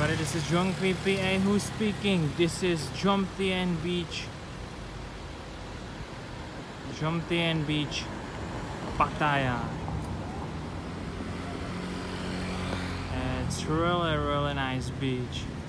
everybody, this is John PA who's speaking. This is Jomtien Beach. Jomtien Beach, Pattaya. It's really nice beach.